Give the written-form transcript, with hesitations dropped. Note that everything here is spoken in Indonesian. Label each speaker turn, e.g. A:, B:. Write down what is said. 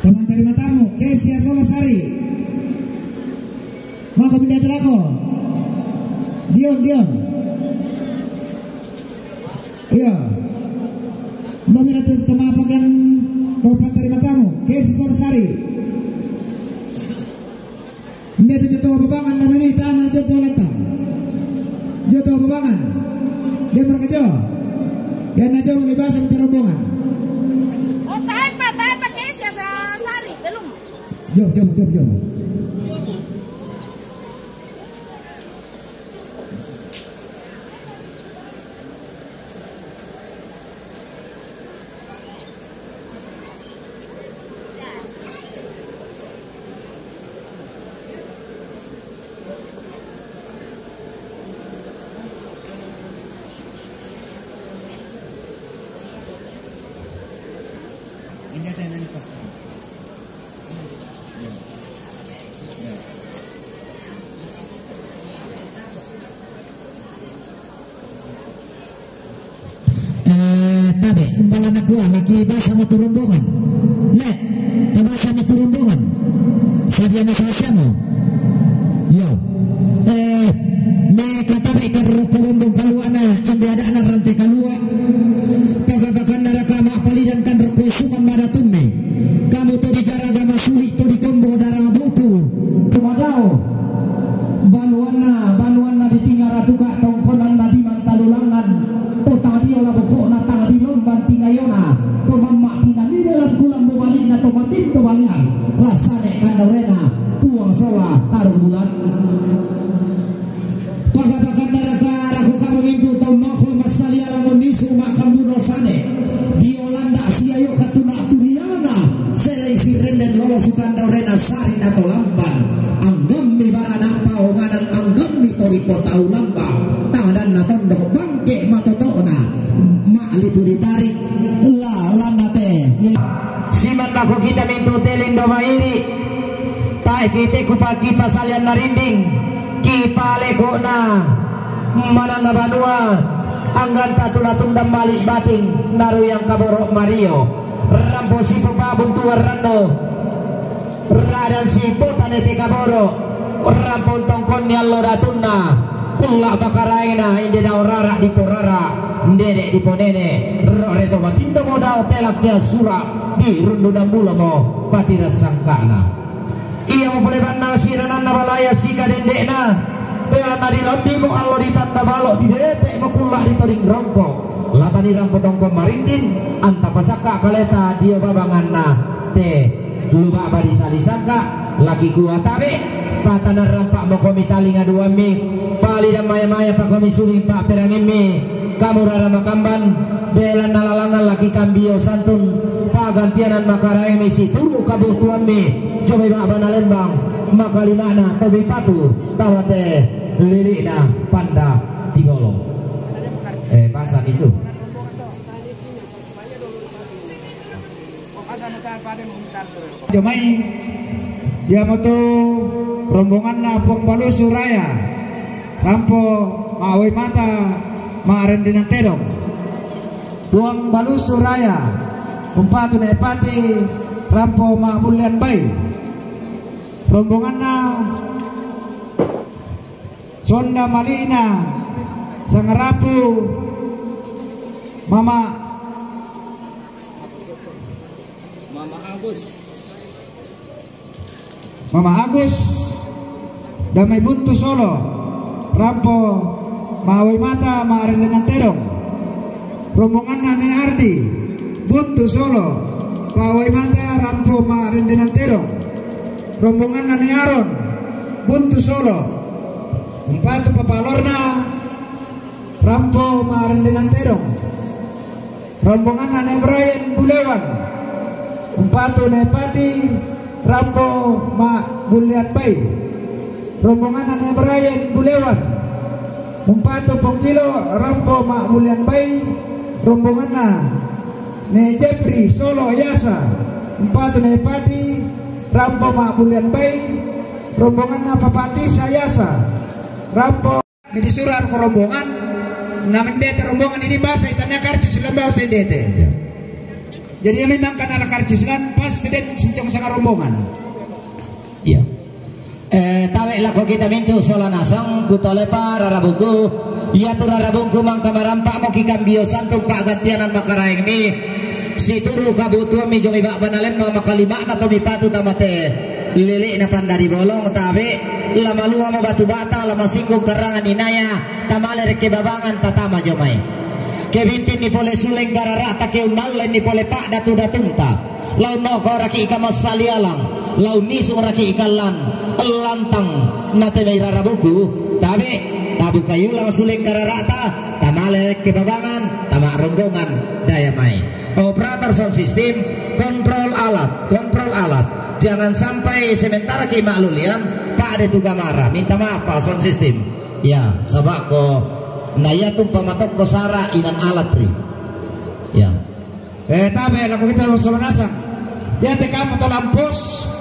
A: Teman terima tamu Kesia Solasari. Mau kemudian telako. Dion. Iya. Mau minat teman pakaian teman terima tamu Kesia Solasari. Ini tu jatuh bebangan dan ini tangan jatuh letang. Jatuh bebangan. Dia berkejo. Dan aja melibas sama rombongan.
B: Oh, tahan Pak Kesia Sari belum.
A: Jom. Ini ada yang pas. Tabe, kumbalan aku lagi bahasa sama rombongan. Le, tabah sama rombongan. Sadia na sa mo. Yo. Mereka tabe karo rombong kalua na, hindi ada anak rantai kalua. Pagkabakan naraka mapalidan kan roko suman maratunne. Kamu to di garagama sulit to di kombo darah buku. Tumadao. Banuan na ditinggal ratuka tongkonan na di mantalulangan. O tadi olah bukok na tadi lomban tingayona. Pemama pinamilan kulang balik na tomatin balian. Lasane kandorena puang sola taruh bulan. Pagkabakan naraka raku kamu minggu tau makul masalia langon disu makam buno sane. Di Olanda siayo katuna turiana. Selai si renden lolo sukandorena sari nato lamban. Anggami barana paunganan anggami toripo tau lambang. Tangan na tondok bangke matotona. Maklipu ditarik lana teh. Siman bako kita mintu telin do mairi. Tai kite kupagi pasalian narinding. Kipale ko na mananga banua. Anggan tatula tundam balik bating naru yang kaborok Mario. Rampo si pepabun tuar rando. Radan si potanete kaboro. Rampo tongkon ni allora tunna. Pulla bakaraina inde da orara di porara. Ndede di ponene. Roreto matindo moda telaknya sura. Di rundu dambula mo patira sangkana. Ia mo poleban na siranan na balaya sika dendekna. Pela na dilambi mo allo di tanda balok di dete mo kulla di toring rongko. Lata di rampo tongkon marindin. Anta pasaka kaleta dia babangan na. Te luba badi salisangka. Lagi gua tabe. Patana rampak mo komi talinga dua mi. Pali dan maya-maya pak komi suling pak perangin mi. Kamu rara makamban. Bela nalalangan lagi kambio santun. Pagantianan makarai mi si turu kabutuan mi. Coba iba abana lembang. Makalimana tobi patu. Tawate lirina panda digolong. Bahasa itu. Jomai dia moto rombongan na Pong Balu Suraya Rampo Maui Mata Maren Dinang Terong Pong Balu Suraya Umpatu na Epati Rampo Mamulian Bay rombongan na Sonda Malina Sangarapu Mama Agus Damai Buntu Solo Rampo Maui Mata Maren Dinang Terong rombongan Nane Ardi Buntu Solo Maui Mata Rampo Maren Dinang Terong rombongan Nane Aron Buntu Solo Empatu Papalorna Rampo Maren Dinang Terong rombongan Nane Brian Bulewan Empatu Nepati Rampo Ma Bulian Bay rombongan Nane Brian Bulewan Empatu Pongkilo Rampo Ma Bulian Bay rombongan na Ne Jeffrey Solo Yasa Empatu Nepati Rampo Ma Bulian Bay rombongan na Papati Sayasa Rampo Midisurar ko rombongan namin dete rombongan ini bahasa itanya kartu silang bahasa dete
C: Jadi memang kan anak karcis kan pas tidak sincong sangat rombongan.
A: Iya. Tawe lah kok kita mintu solanasang kutole para rabuku. Iya tu rabungku mang kamarampak mo kikambio santung kagantianan makaraeng ni. Si turu kabutuan mi jong ibak banalen mga makalima na tumipatu tamate. Lili na pandari bolong tabe lama luwa mo batu bata lama singgung kerangan inaya tamale reke babangan tatama jomay. Kebintin ni pole suleng gararata ke unalen ni pole pak datu datunta. Lau no ko raki ika masalialang. Lau nisu raki ikalan lantang nate may rarabuku tabe tabu kayu lang suleng gararata tamale reke babangan tama rombongan daya may. Operator sound system kontrol alat. Jangan sampai sementara ki maklulian Pak ada tuga marah minta maaf Pak sound system ya sabak ko naya tum pamatok ko sara inan alat pri ya
C: tabe laku kita solanasang dia teka moto lampus